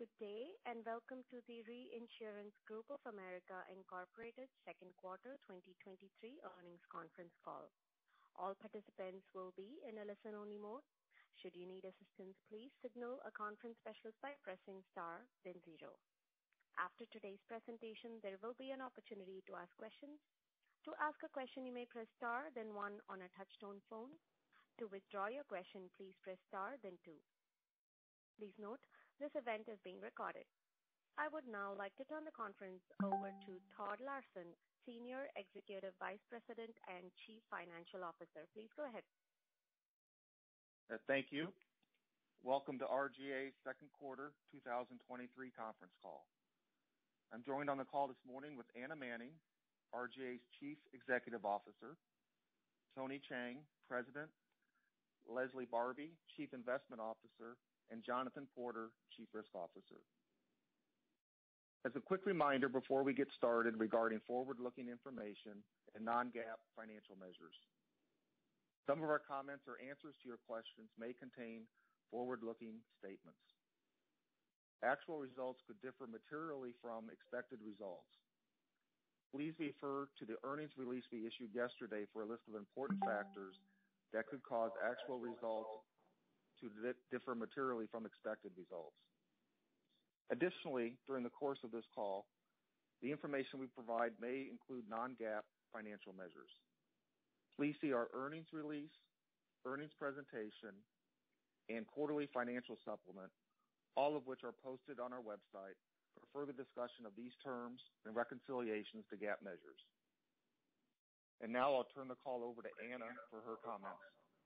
Good day, and welcome to the Reinsurance Group of America Incorporated second quarter 2023 earnings conference call. All participants will be in a listen-only mode. Should you need assistance, please signal a conference specialist by pressing star, then 0. After today's presentation, there will be an opportunity to ask questions. To ask a question, you may press star, then 1 on a touch-tone phone. To withdraw your question, please press star, then 2. Please note, this event is being recorded. I would now like to turn the conference over to Todd Larson, Senior Executive Vice President and Chief Financial Officer. Please go ahead. Thank you. Welcome to RGA's second quarter 2023 conference call. I'm joined on the call this morning with Anna Manning, RGA's Chief Executive Officer, Tony Cheng, President, Leslie Barbi, Chief Investment Officer, and Jonathan Porter, Chief Risk Officer. As a quick reminder before we get started regarding forward-looking information and non-GAAP financial measures, some of our comments or answers to your questions may contain forward-looking statements. Actual results could differ materially from expected results. Please refer to the earnings release we issued yesterday for a list of important factors that could cause actual results to differ materially from expected results. Additionally, during the course of this call, the information we provide may include non-GAAP financial measures. Please see our earnings release, earnings presentation, and quarterly financial supplement, all of which are posted on our website, for further discussion of these terms and reconciliations to GAAP measures. And now I'll turn the call over to Anna for her comments.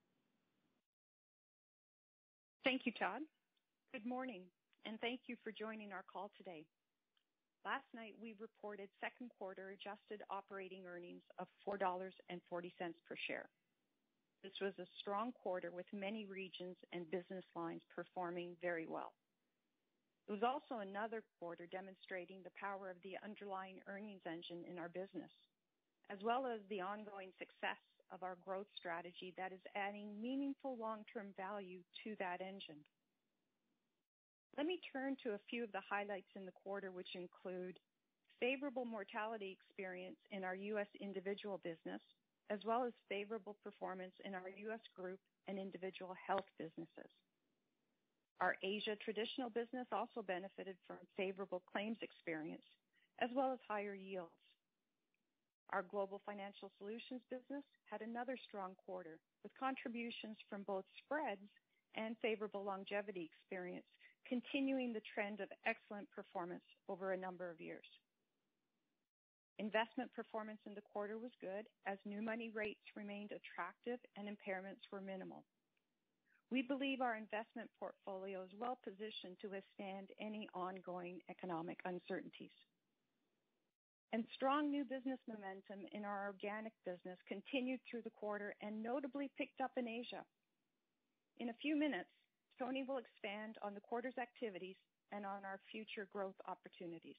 Thank you, Todd. Good morning, and thank you for joining our call today. Last night, we reported second quarter adjusted operating earnings of $4.40 per share. This was a strong quarter with many regions and business lines performing very well. It was also another quarter demonstrating the power of the underlying earnings engine in our business, as well as the ongoing success of our growth strategy that is adding meaningful long-term value to that engine. Let me turn to a few of the highlights in the quarter, which include favorable mortality experience in our U.S. individual business, as well as favorable performance in our U.S. group and individual health businesses. Our Asia traditional business also benefited from favorable claims experience, as well as higher yields. Our global financial solutions business had another strong quarter, with contributions from both spreads and favorable longevity experience, continuing the trend of excellent performance over a number of years. Investment performance in the quarter was good, as new money rates remained attractive and impairments were minimal. We believe our investment portfolio is well positioned to withstand any ongoing economic uncertainties. And strong new business momentum in our organic business continued through the quarter and notably picked up in Asia. In a few minutes, Tony will expand on the quarter's activities and on our future growth opportunities.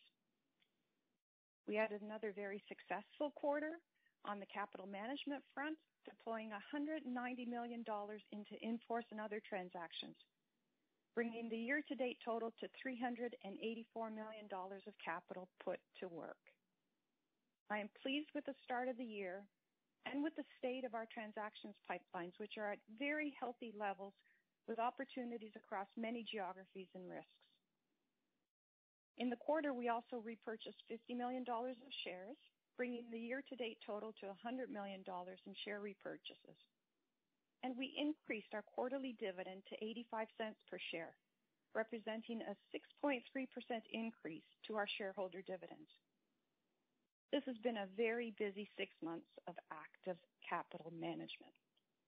We had another very successful quarter on the capital management front, deploying $190 million into in-force and other transactions, bringing the year-to-date total to $384 million of capital put to work. I am pleased with the start of the year and with the state of our transactions pipelines, which are at very healthy levels with opportunities across many geographies and risks. In the quarter, we also repurchased $50 million of shares, bringing the year-to-date total to $100 million in share repurchases. And we increased our quarterly dividend to 85 cents per share, representing a 6.3% increase to our shareholder dividends. This has been a very busy 6 months of active capital management.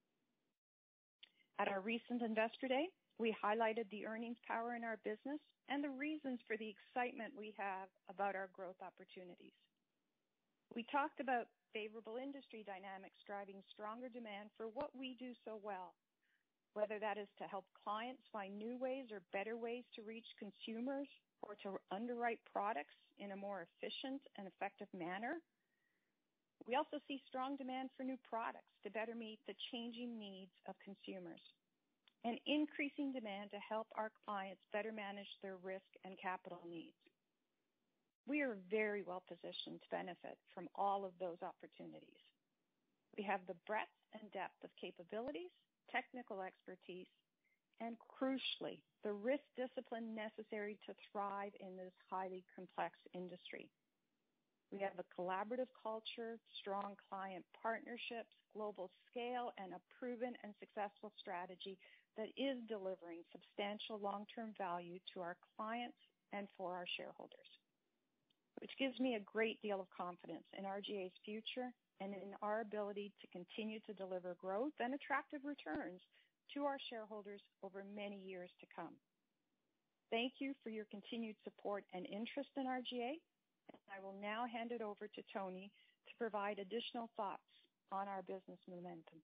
At our recent Investor Day, we highlighted the earnings power in our business and the reasons for the excitement we have about our growth opportunities. We talked about favorable industry dynamics driving stronger demand for what we do so well, whether that is to help clients find new ways or better ways to reach consumers or to underwrite products in a more efficient and effective manner. We also see strong demand for new products to better meet the changing needs of consumers. and increasing demand to help our clients better manage their risk and capital needs. We are very well positioned to benefit from all of those opportunities. We have the breadth and depth of capabilities, technical expertise, and crucially, the risk discipline necessary to thrive in this highly complex industry. We have a collaborative culture, strong client partnerships, global scale, and a proven and successful strategy that is delivering substantial long-term value to our clients and for our shareholders, which gives me a great deal of confidence in RGA's future and in our ability to continue to deliver growth and attractive returns to our shareholders over many years to come. Thank you for your continued support and interest in RGA. And I will now hand it over to Tony to provide additional thoughts on our business momentum.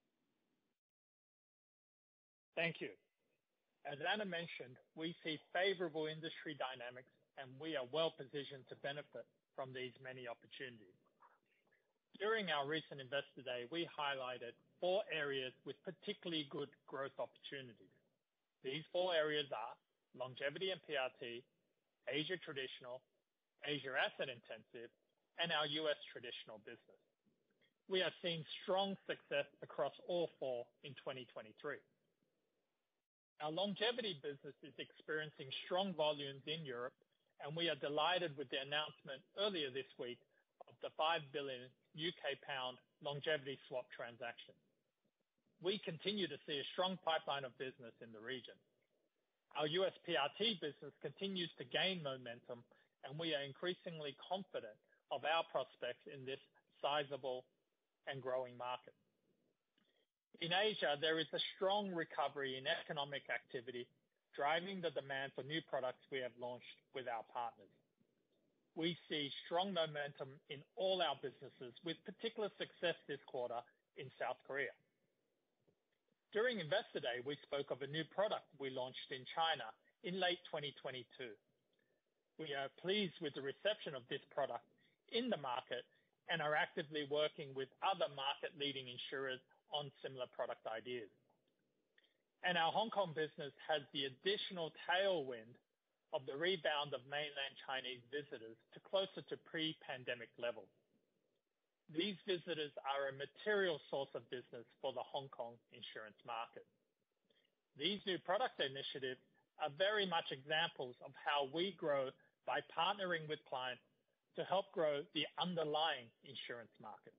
Thank you. As Anna mentioned, we see favorable industry dynamics and we are well positioned to benefit from these many opportunities. During our recent Investor Day, we highlighted 4 areas with particularly good growth opportunities. These 4 areas are longevity and PRT, Asia traditional, Asia asset intensive, and our U.S. traditional business. We are seeing strong success across all 4 in 2023. Our longevity business is experiencing strong volumes in Europe, and we are delighted with the announcement earlier this week of the £5 billion UK longevity swap transaction. We continue to see a strong pipeline of business in the region. Our U.S. PRT business continues to gain momentum, and we are increasingly confident of our prospects in this sizable and growing market. In Asia, there is a strong recovery in economic activity, driving the demand for new products we have launched with our partners. We see strong momentum in all our businesses, with particular success this quarter in South Korea. During Investor Day, we spoke of a new product we launched in China in late 2022. We are pleased with the reception of this product in the market and are actively working with other market-leading insurers on similar product ideas. And our Hong Kong business has the additional tailwind of the rebound of mainland Chinese visitors to closer to pre-pandemic levels. These visitors are a material source of business for the Hong Kong insurance market. These new product initiatives are very much examples of how we grow by partnering with clients to help grow the underlying insurance market.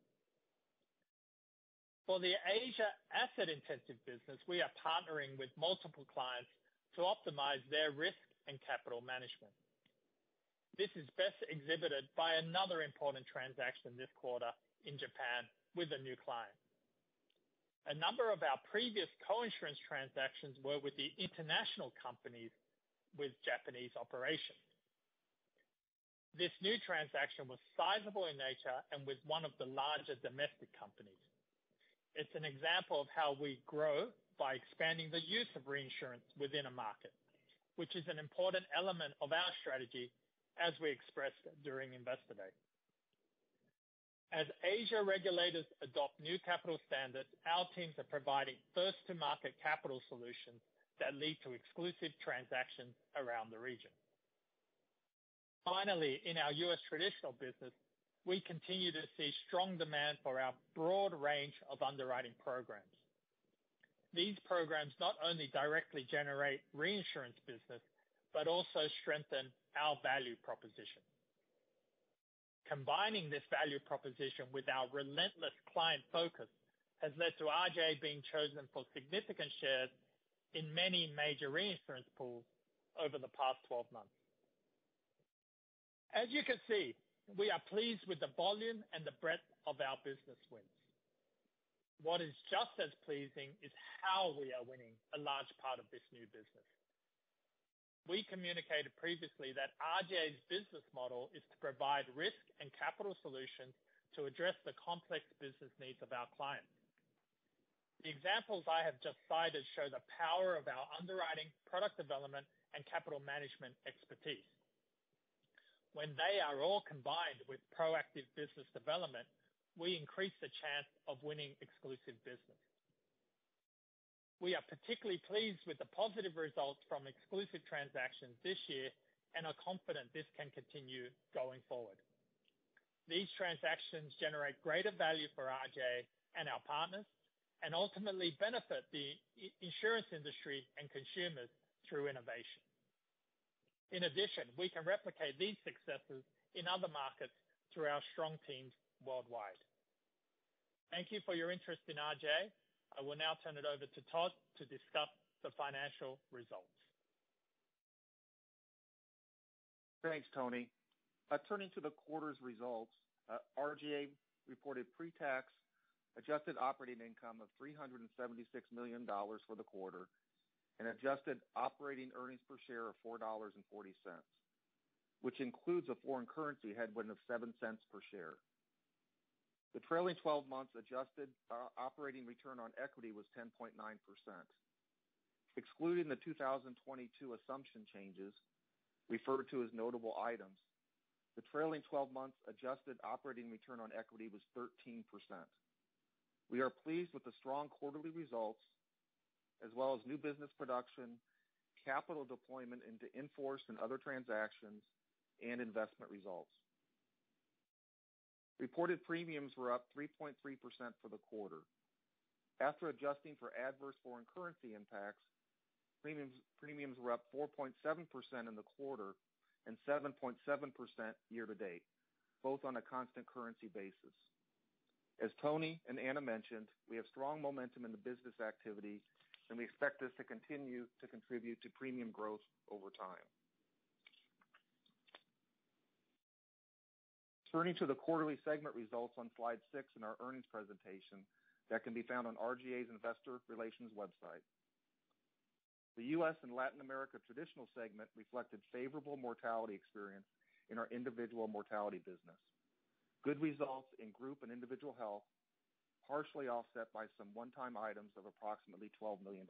For the Asia asset-intensive business, we are partnering with multiple clients to optimize their risk and capital management. This is best exhibited by another important transaction this quarter in Japan with a new client. A number of our previous co-insurance transactions were with the international companies with Japanese operations. This new transaction was sizable in nature and with one of the larger domestic companies. It's an example of how we grow by expanding the use of reinsurance within a market, which is an important element of our strategy as we expressed during Investor Day. As Asia regulators adopt new capital standards, our teams are providing first-to-market capital solutions that lead to exclusive transactions around the region. Finally, in our U.S. traditional business, we continue to see strong demand for our broad range of underwriting programs. These programs not only directly generate reinsurance business, but also strengthen our value proposition. Combining this value proposition with our relentless client focus has led to RGA being chosen for significant shares in many major reinsurance pools over the past 12 months. As you can see, we are pleased with the volume and the breadth of our business wins. What is just as pleasing is how we are winning a large part of this new business. We communicated previously that RGA's business model is to provide risk and capital solutions to address the complex business needs of our clients. The examples I have just cited show the power of our underwriting, product development, and capital management expertise. When they are all combined with proactive business development, we increase the chance of winning exclusive business. We are particularly pleased with the positive results from exclusive transactions this year and are confident this can continue going forward. These transactions generate greater value for RGA and our partners and ultimately benefit the insurance industry and consumers through innovation. In addition, we can replicate these successes in other markets through our strong teams worldwide. Thank you for your interest in RGA. I will now turn it over to Todd to discuss the financial results. Thanks, Tony. Turning to the quarter's results, RGA reported pre-tax adjusted operating income of $376 million for the quarter and adjusted operating earnings per share of $4.40, which includes a foreign currency headwind of 7 cents per share. The trailing 12 months adjusted operating return on equity was 10.9%. Excluding the 2022 assumption changes, referred to as notable items, the trailing 12 months adjusted operating return on equity was 13%. We are pleased with the strong quarterly results, as well as new business production, capital deployment into in-force and other transactions, and investment results. Reported premiums were up 3.3% for the quarter. After adjusting for adverse foreign currency impacts, premiums were up 4.7% in the quarter and 7.7% year-to-date, both on a constant currency basis. As Tony and Anna mentioned, we have strong momentum in the business activity, and we expect this to continue to contribute to premium growth over time. Turning to the quarterly segment results on slide 6 in our earnings presentation that can be found on RGA's Investor Relations website. The U.S. and Latin America traditional segment reflected favorable mortality experience in our individual mortality business. Good results in group and individual health, partially offset by some one-time items of approximately $12 million.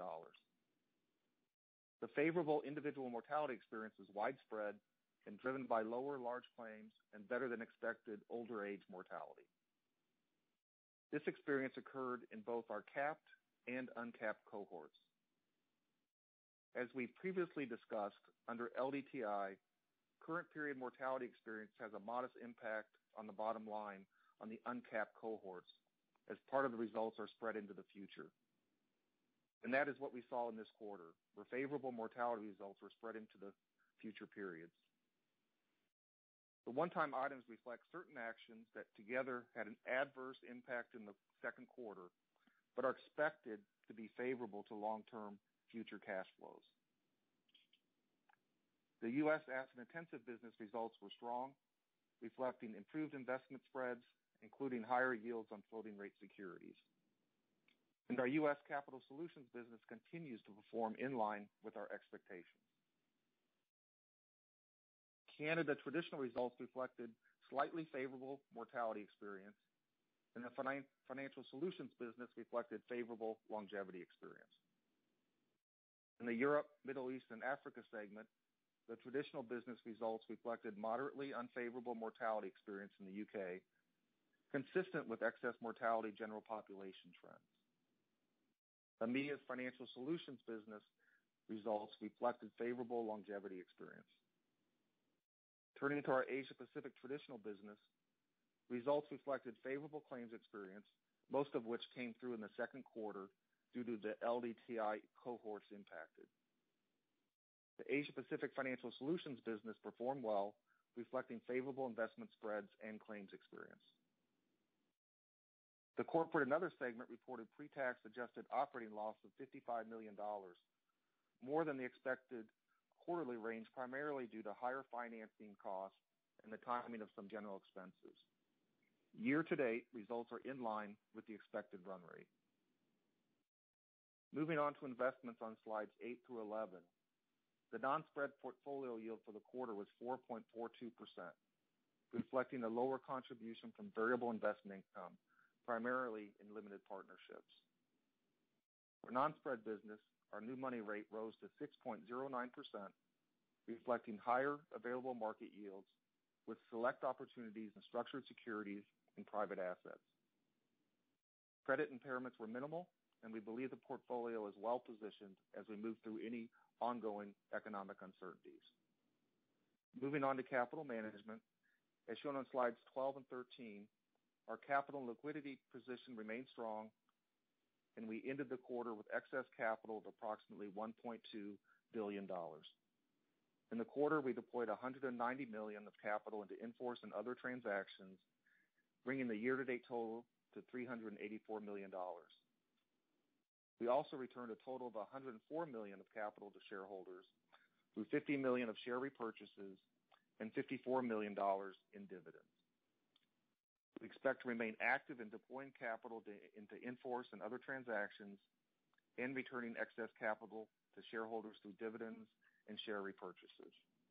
The favorable individual mortality experience is widespread and driven by lower large claims and better than expected older age mortality. This experience occurred in both our capped and uncapped cohorts. As we previously discussed, under LDTI, current period mortality experience has a modest impact on the bottom line on the uncapped cohorts, as part of the results are spread into the future. And that is what we saw in this quarter, where favorable mortality results were spread into the future periods. The one-time items reflect certain actions that together had an adverse impact in the second quarter, but are expected to be favorable to long-term future cash flows. The U.S. asset-intensive business results were strong, reflecting improved investment spreads, including higher yields on floating rate securities. And our U.S. capital solutions business continues to perform in line with our expectations. Canada traditional results reflected slightly favorable mortality experience, and the financial solutions business reflected favorable longevity experience. In the Europe, Middle East, and Africa segment, the traditional business results reflected moderately unfavorable mortality experience in the UK, consistent with excess mortality general population trends. EMEA's financial solutions business results reflected favorable longevity experience. Turning to our Asia-Pacific traditional business, results reflected favorable claims experience, most of which came through in the second quarter due to the LDTI cohorts impacted. The Asia-Pacific financial solutions business performed well, reflecting favorable investment spreads and claims experience. The corporate and other segment reported pre-tax adjusted operating loss of $55 million, more than the expected quarterly range, primarily due to higher financing costs and the timing of some general expenses. Year-to-date, results are in line with the expected run rate. Moving on to investments on slides 8 through 11. The non-spread portfolio yield for the quarter was 4.42%, reflecting a lower contribution from variable investment income, primarily in limited partnerships. For non-spread business, our new money rate rose to 6.09%, reflecting higher available market yields with select opportunities in structured securities and private assets. Credit impairments were minimal, and we believe the portfolio is well positioned as we move through any ongoing economic uncertainties. Moving on to capital management, as shown on slides 12 and 13, our capital and liquidity position remained strong, and we ended the quarter with excess capital of approximately $1.2 billion. In the quarter, we deployed $190 million of capital into in-force and other transactions, bringing the year-to-date total to $384 million. We also returned a total of $104 million of capital to shareholders through $50 million of share repurchases and $54 million in dividends. We expect to remain active in deploying capital into in-force and other transactions and returning excess capital to shareholders through dividends and share repurchases.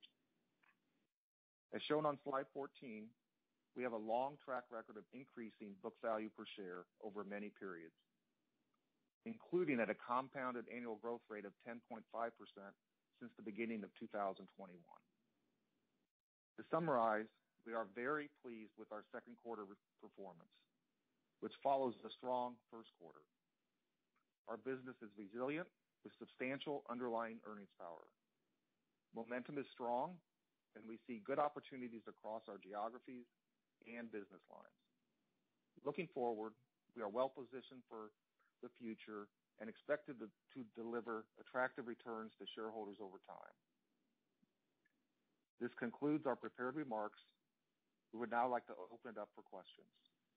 As shown on slide 14, we have a long track record of increasing book value per share over many periods, including at a compounded annual growth rate of 10.5% since the beginning of 2021. To summarize, we are very pleased with our second quarter performance, which follows the strong first quarter. Our business is resilient with substantial underlying earnings power. Momentum is strong, and we see good opportunities across our geographies and business lines. Looking forward, we are well positioned for the future and expected to deliver attractive returns to shareholders over time. This concludes our prepared remarks. We would now like to open it up for questions.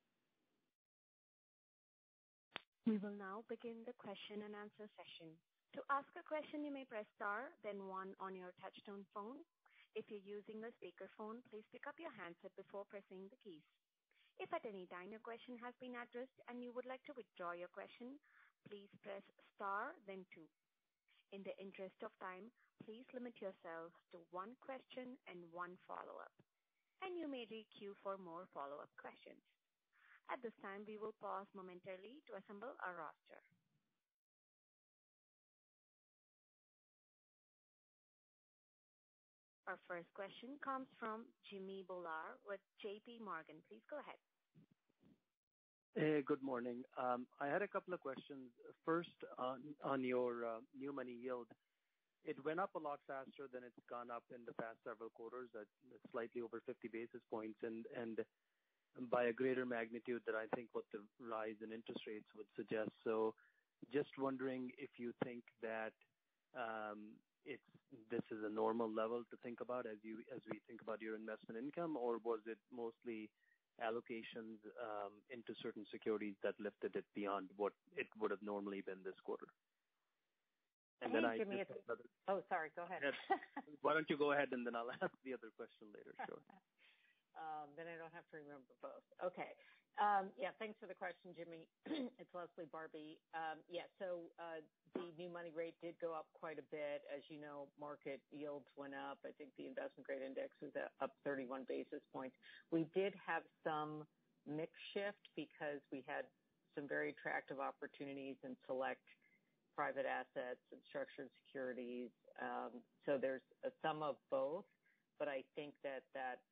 We will now begin the question and answer session. To ask a question, you may press star, then one on your touchtone phone. If you're using a speakerphone, please pick up your handset before pressing the keys. If at any time your question has been addressed and you would like to withdraw your question, please press star, then two. In the interest of time, please limit yourselves to one question and one follow-up, and you may re-queue for more follow-up questions. At this time, we will pause momentarily to assemble our roster. Our first question comes from Jimmy Bhullar with J.P. Morgan. Please go ahead. Hey, good morning. I had a couple of questions. First, on your new money yield, it went up a lot faster than it's gone up in the past several quarters, at slightly over 50 basis points, and by a greater magnitude than I think what the rise in interest rates would suggest. So just wondering if you think that this is a normal level to think about as we think about your investment income, or was it mostly allocations into certain securities that lifted it beyond what it would have normally been this quarter? And hey, then Jimmy, sorry, go ahead. Why don't you go ahead, and then I'll ask the other question later, sure. Then I don't have to remember both. Okay. Yeah, thanks for the question, Jimmy. It's Leslie Barbi. So the new money rate did go up quite a bit. As you know, market yields went up. I think the investment grade index was up 31 basis points. We did have some mix shift because we had some very attractive opportunities in select private assets and structured securities. So there's a sum of both, but I think that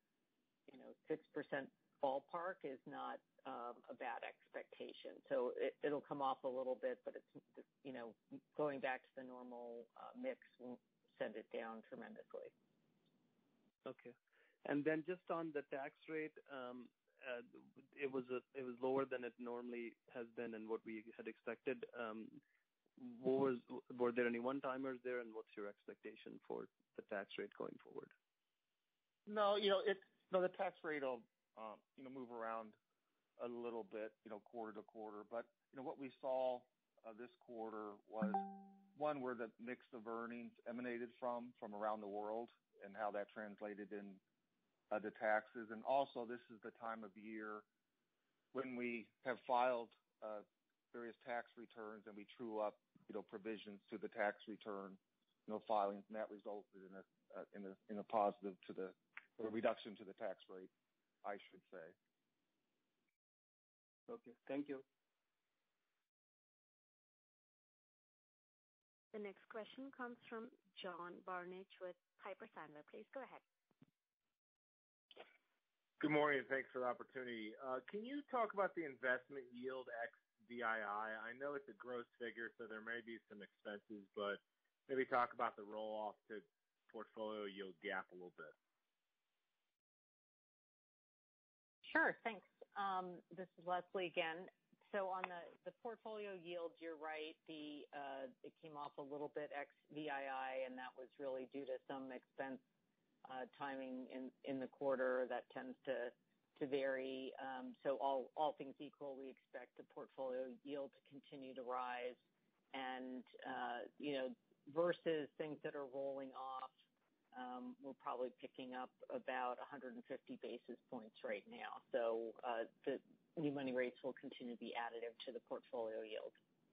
6% ballpark is not a bad expectation. So it'll come off a little bit, but it's, going back to the normal mix won't send it down tremendously. Okay. And then just on the tax rate, it was lower than it normally has been and what we had expected. Were there any one-timers there, and what's your expectation for the tax rate going forward? No, the tax rate will, move around a little bit, quarter to quarter. But, what we saw this quarter was one where the mix of earnings emanated from around the world and how that translated in the taxes. And also, this is the time of year when we have filed various tax returns and we true up, provisions to the tax return, filings, and that resulted in a positive to the reduction to the tax rate, I should say. Okay, thank you. The next question comes from John Barnidge with Piper Sandler. Please go ahead. Good morning, and thanks for the opportunity. Can you talk about the investment yield ex VII. I know it's a gross figure, so there may be some expenses, but maybe talk about the roll-off to portfolio yield gap a little bit. Sure, thanks. This is Leslie again. So on the portfolio yields, you're right. It came off a little bit ex VII, and that was really due to some expense timing in the quarter that tends to vary. So all things equal, we expect the portfolio yield to continue to rise, and versus things that are rolling off, we're probably picking up about 150 basis points right now. So the new money rates will continue to be additive to the portfolio yield.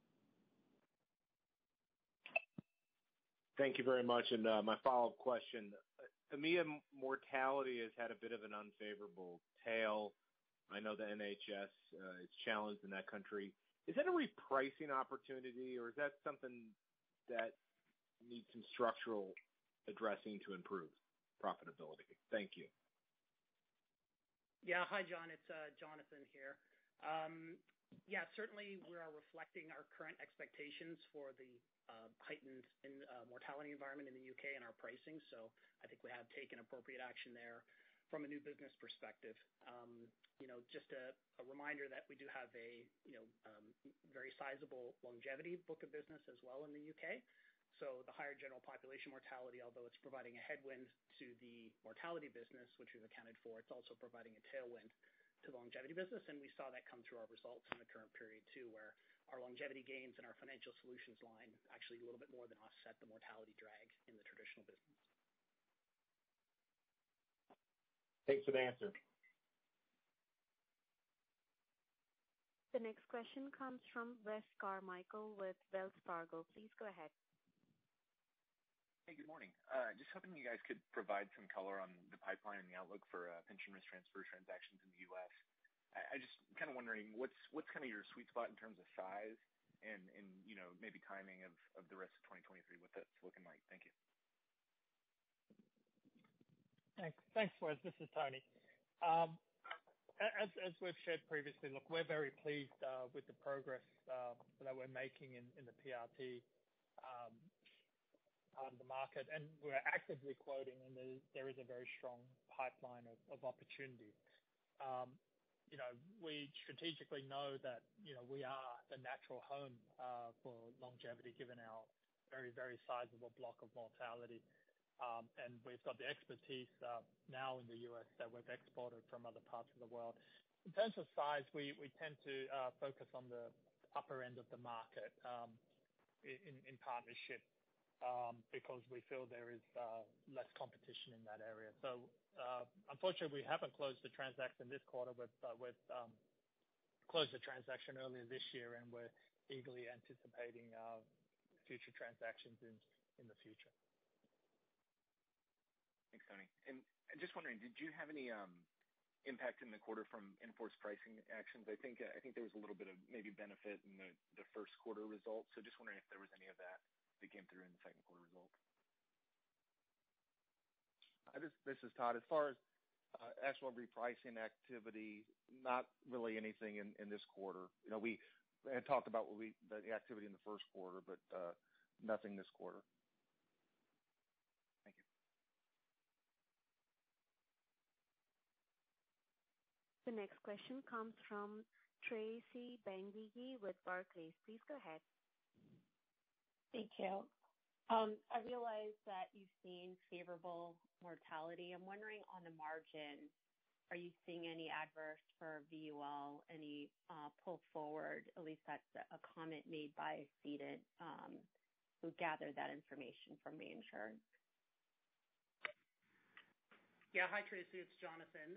Thank you very much. And my follow-up question, EMEA mortality has had a bit of an unfavorable tail. I know the NHS is challenged in that country. Is that a repricing opportunity, or is that something that needs some structural addressing to improve profitability? Thank you. Yeah, hi, John. It's Jonathan here. Yeah, certainly we are reflecting our current expectations for the heightened mortality environment in the UK in our pricing. So I think we have taken appropriate action there from a new business perspective. Just a reminder that we do have a very sizable longevity book of business as well in the UK. So the higher general population mortality, although it's providing a headwind to the mortality business, which we've accounted for, it's also providing a tailwind to the longevity business, and we saw that come through our results in the current period too, where our longevity gains and our financial solutions line actually a little bit more than offset the mortality drag in the traditional business. Thanks for the answer. The next question comes from Wes Carmichael with Wells Fargo. Please go ahead. Hey, good morning. Just hoping you guys could provide some color on the pipeline and the outlook for pension risk transfer transactions in the U.S. I just kind of wondering what's kind of your sweet spot in terms of size and maybe timing of the rest of 2023, what that's looking like. Thank you. Thanks, Wes. This is Tony. As we've shared previously, look, we're very pleased with the progress that we're making in the PRT part of the market, and we're actively quoting, and there is a very strong pipeline of opportunities. We strategically know that, we are the natural home for longevity given our very, very sizable block of mortality. And we've got the expertise now in the U.S. that we've exported from other parts of the world. In terms of size, we tend to focus on the upper end of the market in partnership because we feel there is less competition in that area. So unfortunately, we haven't closed the transaction this quarter. We've closed the transaction earlier this year, and we're eagerly anticipating future transactions in the future. Thanks, Tony. And just wondering, did you have any impact in the quarter from enforced pricing actions? I think there was a little bit of maybe benefit in the first quarter results. So just wondering if there was any of that came through in the second quarter result. This is Todd. As far as actual repricing activity, not really anything in this quarter. We had talked about the activity in the first quarter, but nothing this quarter. Thank you. The next question comes from Tracy Benguigui with Barclays. Please go ahead. Thank you. I realize that you've seen favorable mortality. I'm wondering on the margin, are you seeing any adverse for VUL, any pull forward? At least that's a comment made by a cedent who gathered that information from Reinsurance. Yeah, hi Tracy, it's Jonathan.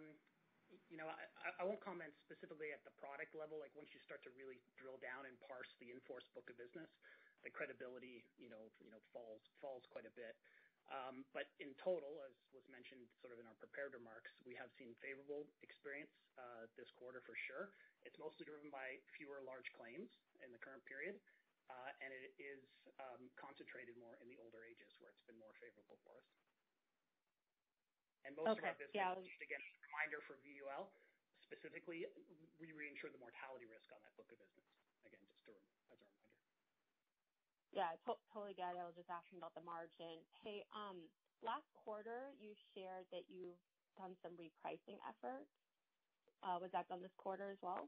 I won't comment specifically at the product level. Like once you start to really drill down and parse the in-force book of business, the credibility, falls quite a bit. But in total, as was mentioned sort of in our prepared remarks, we have seen favorable experience this quarter for sure. It's mostly driven by fewer large claims in the current period, and it is concentrated more in the older ages where it's been more favorable for us. And most of our business, just again, a reminder for VUL, specifically, we reinsure the mortality risk on that book of business. Again, just as a reminder. Yeah, totally get it. I was just asking about the margin. Hey, last quarter you shared that you've done some repricing efforts. Was that done this quarter as well?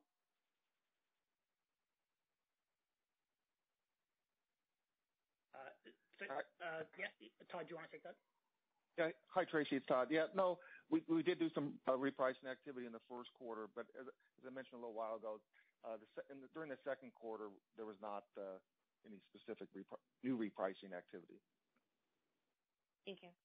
Yeah, Todd, do you want to take that? Yeah. Hi, Tracy. It's Todd. Yeah, no, we did do some repricing activity in the first quarter, but as I mentioned a little while ago, during the second quarter, there was not any specific new repricing activity. Thank you.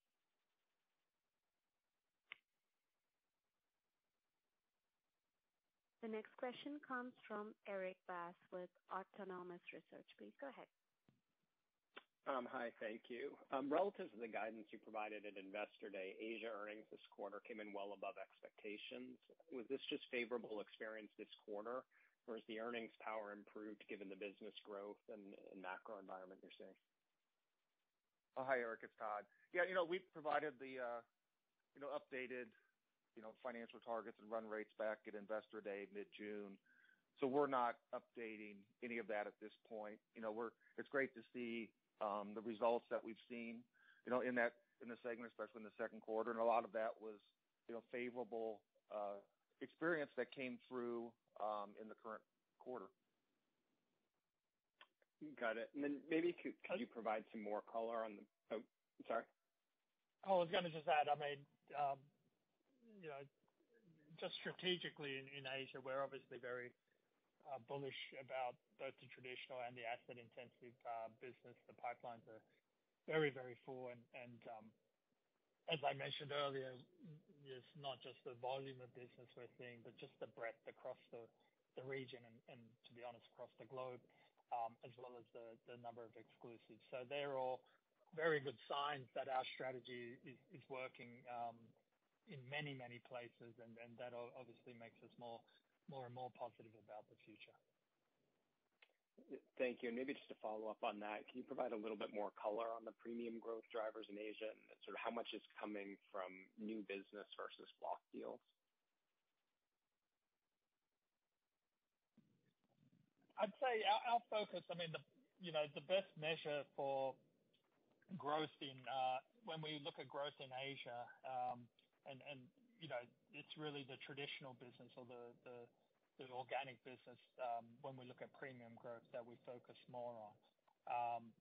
The next question comes from Erik Bass with Autonomous Research. Please go ahead. Hi, thank you. Relative to the guidance you provided at Investor Day, Asia earnings this quarter came in well above expectations. Was this just favorable experience this quarter, or is the earnings power improved given the business growth and macro environment you're seeing? Oh, hi, Eric. It's Todd. Yeah, we provided the updated financial targets and run rates back at Investor Day mid-June. So we're not updating any of that at this point. It's great to see the results that we've seen, in the segment, especially in the second quarter, and a lot of that was, favorable experience that came through in the current quarter. Got it. And then maybe could you provide some more color on the? Oh, sorry. I was going to just add. I mean, just strategically in Asia, we're obviously very bullish about both the traditional and the asset-intensive business. The pipelines are very, very full, and as I mentioned earlier, it's not just the volume of business we're seeing, but just the breadth across the region and to be honest, across the globe, as well as the number of exclusives. So they're all very good signs that our strategy is working in many, many places, and that obviously makes us more and more positive about the future. Thank you. And maybe just to follow up on that, can you provide a little bit more color on the premium growth drivers in Asia and sort of how much is coming from new business versus block deals? I'd say our focus, I mean, the best measure for growth when we look at growth in Asia, and it's really the traditional business or the organic business when we look at premium growth that we focus more on.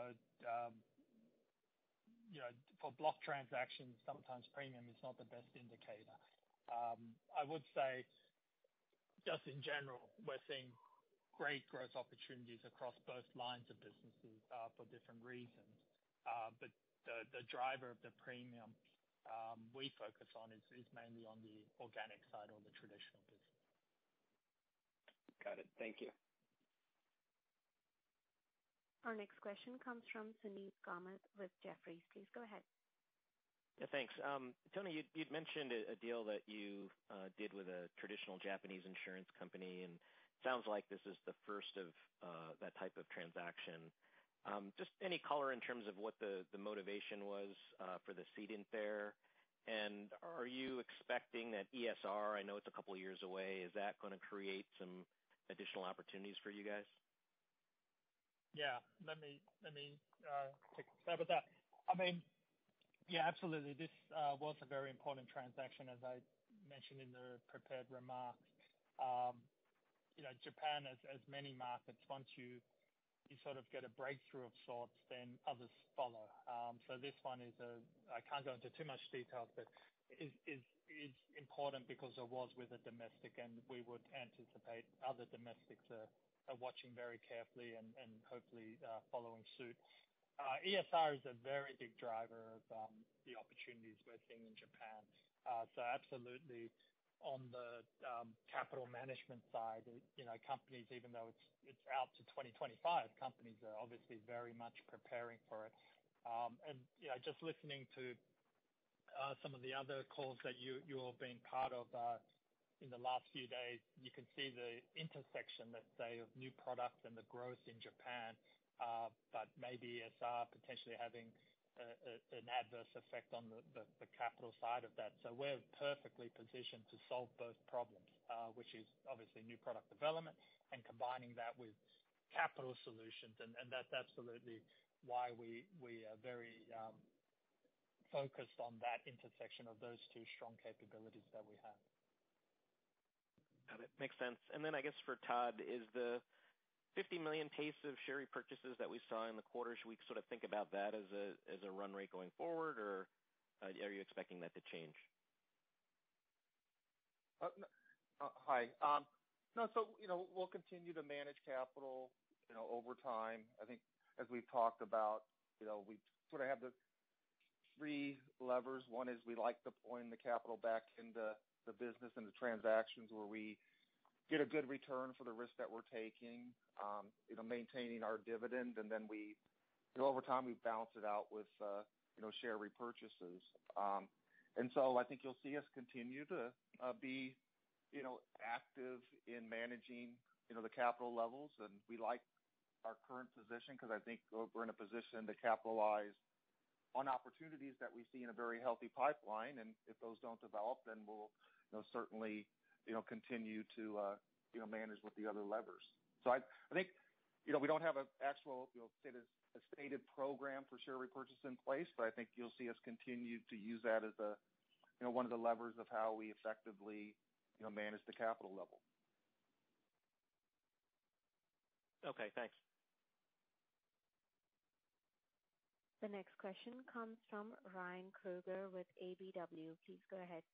For block transactions, sometimes premium is not the best indicator. I would say just in general, we're seeing great growth opportunities across both lines of businesses for different reasons. But the driver of the premium we focus on is mainly on the organic side or the traditional business. Got it. Thank you. Our next question comes from Suneet Kamath with Jefferies. Please go ahead. Yeah, thanks. Tony, you'd mentioned a deal that you did with a traditional Japanese insurance company, and it sounds like this is the first of that type of transaction. Just any color in terms of what the motivation was for the ceding there, and are you expecting that ESR, I know it's a couple of years away, is that going to create some additional opportunities for you guys? Yeah, let me take a stab at that. I mean, yeah, absolutely. This was a very important transaction, as I mentioned in the prepared remarks. Japan, as many markets, once you sort of get a breakthrough of sorts, then others follow. So this one I can't go into too much detail, but is important because it was with a domestic, and we would anticipate other domestics are watching very carefully and hopefully following suit. ESR is a very big driver of the opportunities we're seeing in Japan. So absolutely on the capital management side, companies, even though it's out to 2025, companies are obviously very much preparing for it. And just listening to some of the other calls that you all been part of in the last few days, you can see the intersection, let's say, of new products and the growth in Japan, but maybe ESR potentially having an adverse effect on the capital side of that. So we're perfectly positioned to solve both problems. which is obviously new product development, and combining that with capital solutions. And that's absolutely why we are very focused on that intersection of those two strong capabilities that we have. Got it. Makes sense. And then I guess for Todd, is the $50 million pace of share repurchases that we saw in the quarter, should we sort of think about that as a run rate going forward, or are you expecting that to change? Hi. No, so, we'll continue to manage capital, over time. I think as we've talked about, we sort of have the three levers. One is we like deploying the capital back into the business and the transactions where we get a good return for the risk that we're taking, maintaining our dividend, and then we, over time, we balance it out with, share repurchases. And so I think you'll see us continue to be, active in managing, the capital levels, and we like our current position because I think we're in a position to capitalize on opportunities that we see in a very healthy pipeline, and if those don't develop, then we'll certainly continue to manage with the other levers. So I think we don't have an actual a stated program for share repurchase in place, but I think you'll see us continue to use that as one of the levers of how we effectively manage the capital level. Okay, thanks. The next question comes from Ryan Krueger with ABW. Please go ahead.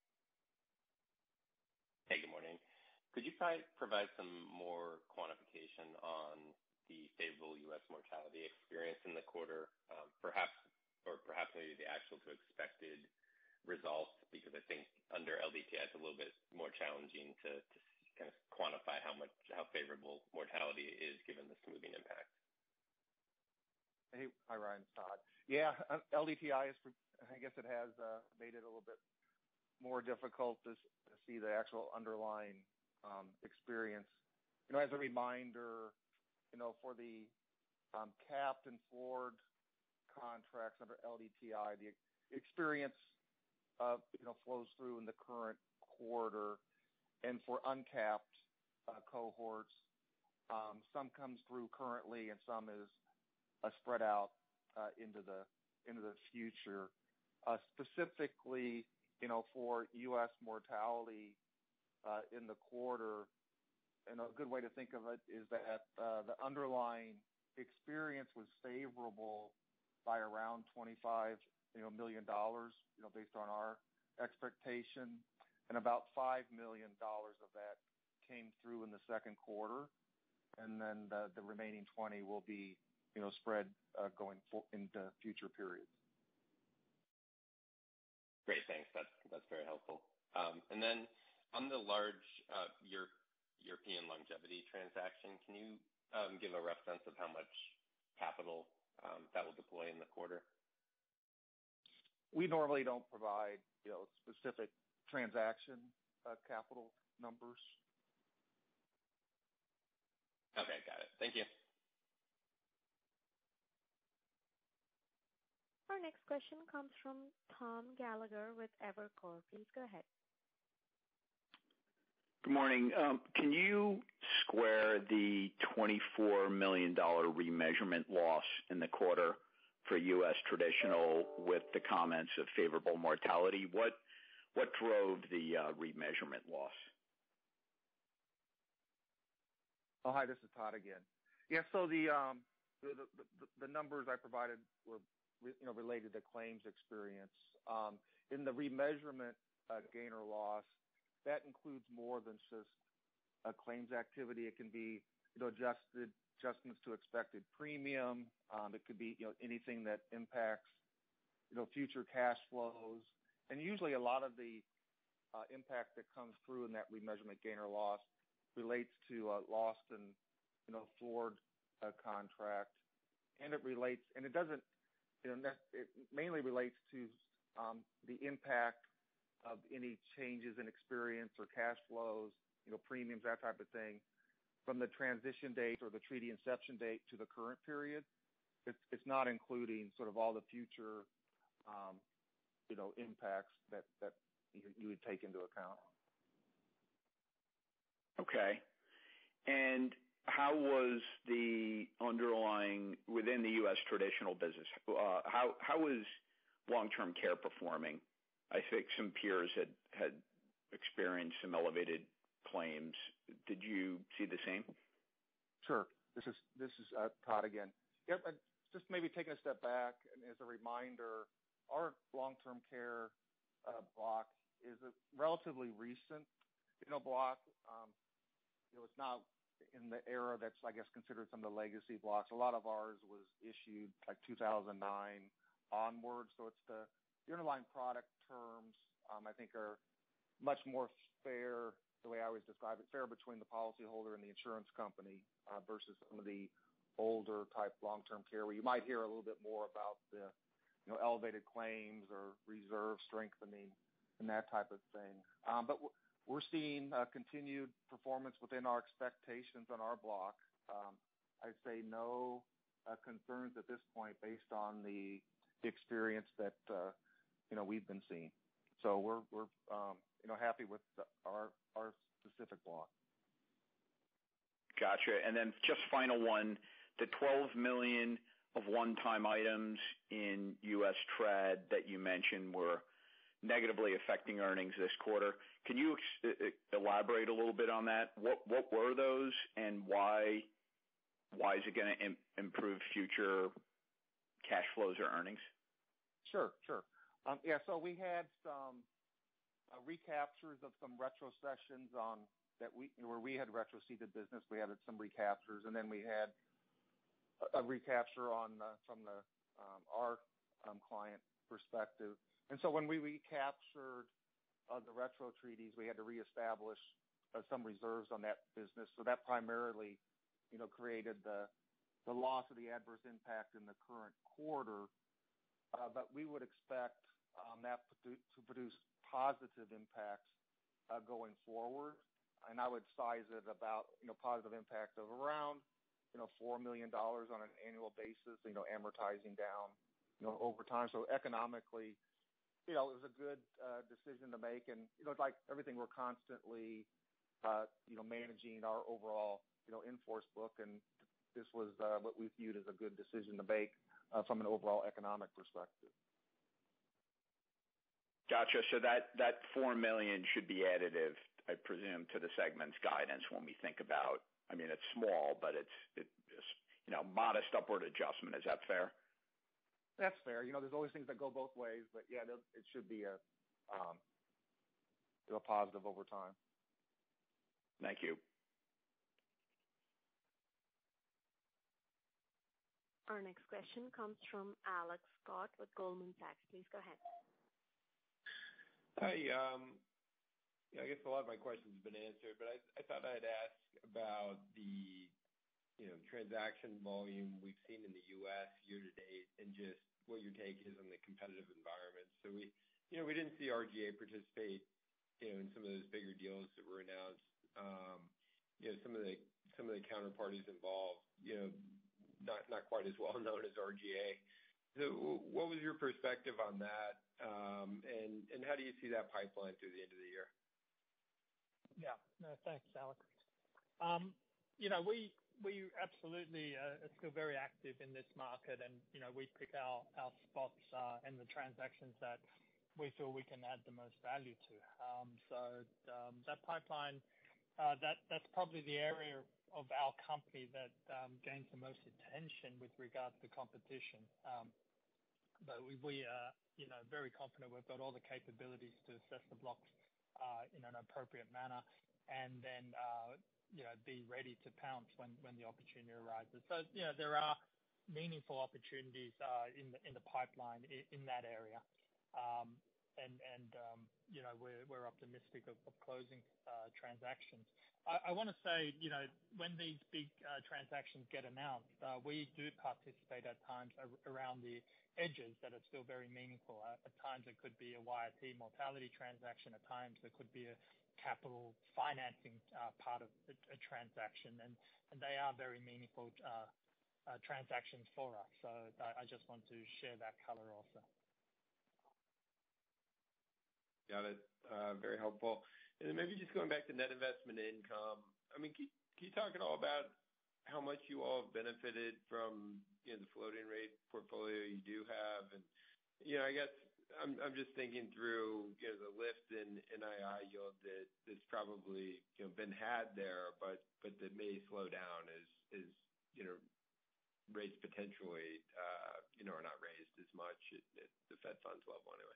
Hey, good morning. Could you provide some more quantification on the favorable U.S. mortality experience in the quarter, perhaps maybe the actual to expected results, because I think under LDTI it's a little bit more challenging to kind of quantify how favorable mortality is given the smoothing impact. Hey, hi Ryan, Todd. Yeah, LDTI I guess it has made it a little bit more difficult to see the actual underlying experience. As a reminder, for the capped and floored contracts under LDTI, the experience flows through in the current quarter, and for uncapped cohorts, some comes through currently and some is spread out into the future. Specifically, for U.S. mortality in the quarter, and a good way to think of it is that the underlying experience was favorable by around $25 million, based on our expectation, and about $5 million of that came through in the second quarter, and then the remaining 20 will be spread going into future periods. Great, thanks. That's very helpful. And then on the large European longevity transaction, can you give a rough sense of how much capital that will deploy in the quarter? We normally don't provide specific transaction capital numbers. Okay, got it. Thank you. Our next question comes from Tom Gallagher with Evercore. Please go ahead. Good morning. Can you square the $24 million remeasurement loss in the quarter for U.S. traditional with the comments of favorable mortality? What drove the remeasurement loss? Oh, hi, this is Todd again. Yeah, so the numbers I provided were related to claims experience. In the remeasurement gain or loss, that includes more than just claims activity. It can be adjustments to expected premium. It could be anything that impacts future cash flows, and usually a lot of the impact that comes through in that remeasurement gain or loss relates to lost and floored contract, and it mainly relates to the impact of any changes in experience or cash flows, premiums, that type of thing, from the transition date or the treaty inception date to the current period. It's not including sort of all the future, impacts that you would take into account. Okay. And how was the underlying within the U.S. traditional business? How is long-term care performing? I think some peers had experienced some elevated claims. Did you see the same? Sure. This is Todd again. Yep. Just maybe taking a step back, and as a reminder, our long-term care block is a relatively recent, block. It's not in the era that's, I guess, considered some of the legacy blocks. A lot of ours was issued like 2009 onwards, so it's the underlying product terms, I think, are much more fair, the way I always describe it, fair between the policyholder and the insurance company versus some of the older type long-term care where you might hear a little bit more about the elevated claims or reserve strengthening and that type of thing. But we're seeing continued performance within our expectations on our block. I'd say no concerns at this point based on the experience that we've been seeing. So we're happy with our specific block. Gotcha. And then just final one, the $12 million of one-time items in U.S. Trad that you mentioned were negatively affecting earnings this quarter. Can you elaborate a little bit on that? What were those, and why is it going to improve future cash flows or earnings? Sure. So we had some recaptures of some retrocessions on that where we had retroceded business. We had some recaptures, and then we had a recapture on from our client perspective. And so when we recaptured the retro treaties, we had to reestablish some reserves on that business. So that primarily, created the loss of the adverse impact in the current quarter. But we would expect that to produce positive impacts going forward. And I would size it about, positive impact of around, $4 million on an annual basis, amortizing down, over time. So economically, it was a good decision to make. And, like everything, we're constantly, managing our overall, in-force book. And this was what we viewed as a good decision to make from an overall economic perspective. Gotcha. So that $4 million should be additive, I presume, to the segment's guidance when we think about. I mean, it's small, but it's modest upward adjustment. Is that fair? That's fair. There's always things that go both ways, but yeah, it should be a positive over time. Thank you. Our next question comes from Alex Scott with Goldman Sachs. Please go ahead. Hi. I guess a lot of my questions have been answered, but I thought I'd ask about the transaction volume we've seen in the U.S. year to date, and just what your take is on the competitive environment. So we didn't see RGA participate in some of those bigger deals that were announced. Some of the counterparties involved, not quite as well known as RGA. So what was your perspective on that, and how do you see that pipeline through the end of the year? Yeah. No, thanks, Alex. We absolutely are still very active in this market, and we pick our spots and the transactions that we feel we can add the most value to. So that pipeline, that's probably the area of our company that gains the most attention with regard to competition. But we are very confident we've got all the capabilities to assess the blocks in an appropriate manner, and then be ready to pounce when the opportunity arises. So there are meaningful opportunities in the pipeline in that area, and we're optimistic of closing transactions. I want to say when these big transactions get announced, we do participate at times around the edges that are still very meaningful. At times it could be a YRT mortality transaction. At times it could be a capital financing part of a transaction, and they are very meaningful transactions for us. So I just want to share that color also. Got it. Very helpful. And then maybe just going back to net investment income. I mean, can you talk at all about how much you all have benefited from, the floating rate portfolio you do have? And, I guess I'm just thinking through, the lift in NII yield that's probably, been had there, but that may slow down as rates potentially, are not raised as much at the Fed funds level anyway.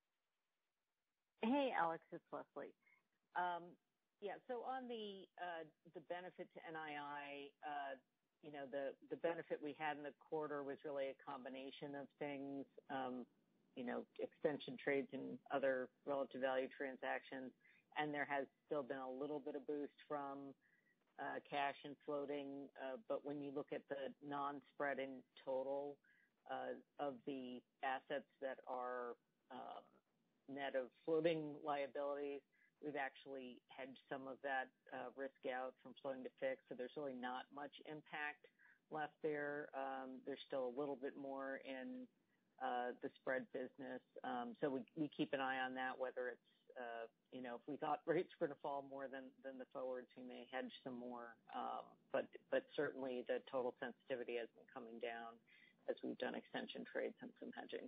Hey, Alex, it's Leslie. So on the benefit to NII, the benefit we had in the quarter was really a combination of things, extension trades and other relative value transactions, and there has still been a little bit of boost from cash and floating. But when you look at the non-spread in total of the assets that are net of floating liabilities, we've actually hedged some of that risk out from floating to fixed, so there's really not much impact left there. There's still a little bit more in the spread business. So we keep an eye on that, whether it's, if we thought rates were going to fall more than the forwards, we may hedge some more. But certainly the total sensitivity has been coming down as we've done extension trades and some hedging.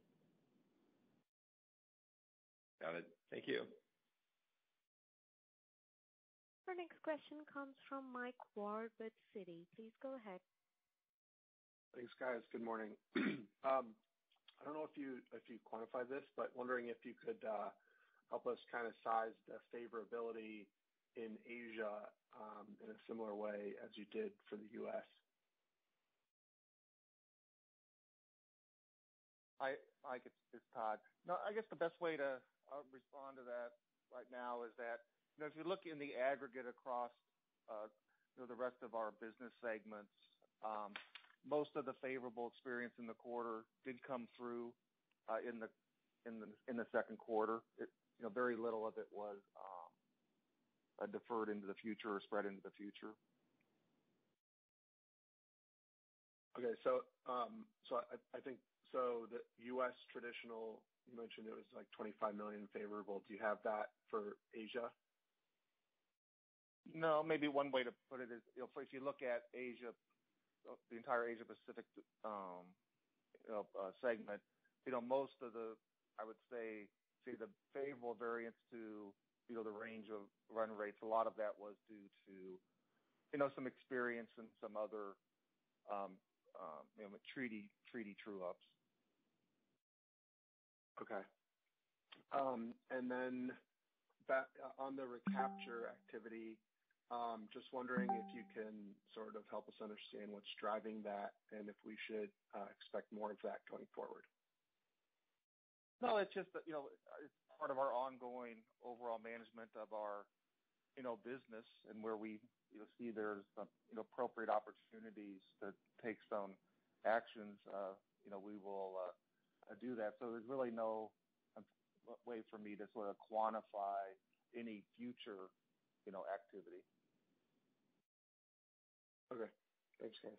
Got it. Thank you. Our next question comes from Mike Ward with Citi. Please go ahead. Thanks, guys. Good morning. I don't know if you quantify this, but wondering if you could help us kind of size the favorability in Asia in a similar way as you did for the U.S. Mike, it's Todd. No, I guess the best way to respond to that right now is that, if you look in the aggregate across the rest of our business segments, most of the favorable experience in the quarter did come through in the second quarter. Very little of it was deferred into the future or spread into the future. Okay, so I think so. The U.S. traditional, you mentioned it was like $25 million favorable. Do you have that for Asia? No, maybe one way to put it is, if you look at Asia, the entire Asia Pacific segment, most of the, I would say the favorable variance to the range of run rates. A lot of that was due to some experience and some other treaty true ups. Okay. And then back on the recapture activity, just wondering if you can sort of help us understand what's driving that and if we should expect more of that going forward. No, it's just that, it's part of our ongoing overall management of our, business, and where we see there's appropriate opportunities to take some actions, we will do that. So there's really no way for me to sort of quantify any future, activity. Okay. Thanks, guys.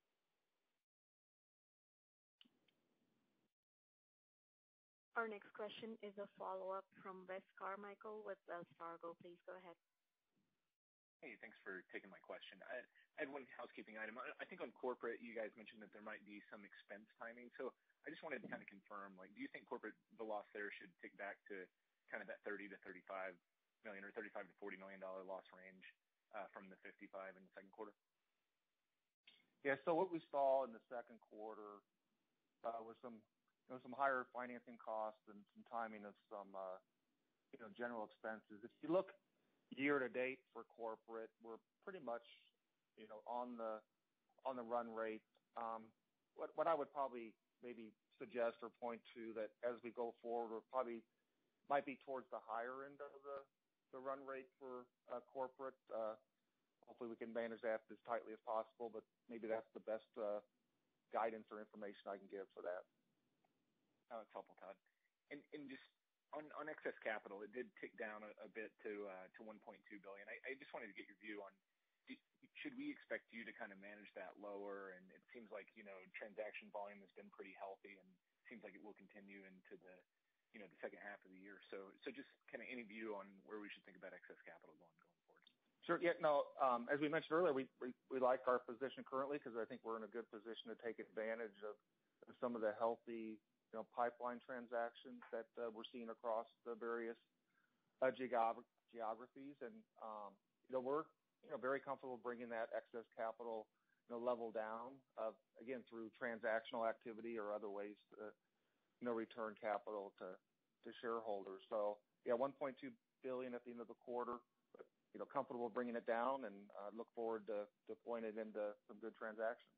Our next question is a follow-up from Wes Carmichael with Wells Fargo. Please go ahead. Hey, thanks for taking my question. I had one housekeeping item. I think on corporate, you guys mentioned that there might be some expense timing. So I just wanted to kind of confirm, do you think corporate, the loss there should tick back to kind of that $30 to $35 million or $35 to $40 million loss range from the $55 in the second quarter? Yeah. So what we saw in the second quarter was some higher financing costs and some timing of some general expenses. If you look year to date for corporate, we're pretty much on the run rate. What I would probably maybe suggest or point to that as we go forward, we're probably might be towards the higher end of the run rate for corporate. Hopefully we can manage that as tightly as possible, but maybe that's the best guidance or information I can give for that. Oh, that's helpful, Todd. And just on excess capital, it did tick down a bit to $1.2 billion. I just wanted to get your view on, should we expect you to kind of manage that lower? And it seems like, transaction volume has been pretty healthy and seems like it will continue into the, the second half of the year. So just kind of any view on where we should think about excess capital going forward. Sure. Yeah, no, as we mentioned earlier, we like our position currently because I think we're in a good position to take advantage of some of the healthy, pipeline transactions that we're seeing across the various geographies. And, we're, very comfortable bringing that excess capital, level down, again, through transactional activity or other ways to, return capital to shareholders. So, yeah, $1.2 billion at the end of the quarter, but, comfortable bringing it down and look forward to deploying it into some good transactions.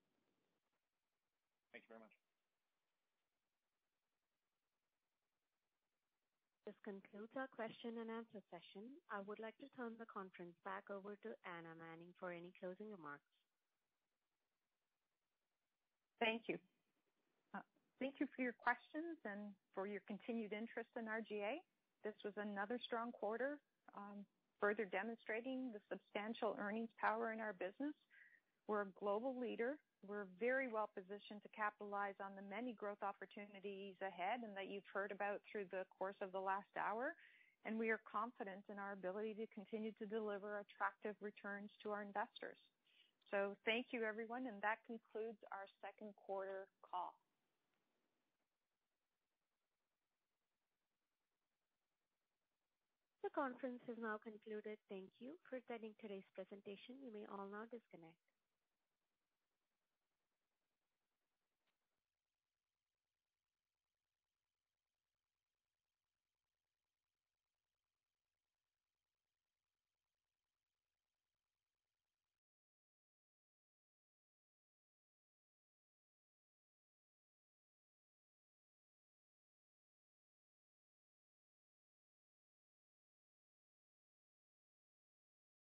Thank you very much. This concludes our question and answer session. I would like to turn the conference back over to Anna Manning for any closing remarks. Thank you. Thank you for your questions and for your continued interest in RGA. This was another strong quarter, further demonstrating the substantial earnings power in our business. We're a global leader. We're very well positioned to capitalize on the many growth opportunities ahead and that you've heard about through the course of the last hour. And we are confident in our ability to continue to deliver attractive returns to our investors. So thank you, everyone, and that concludes our second quarter call. The conference is now concluded. Thank you for attending today's presentation. You may all now disconnect.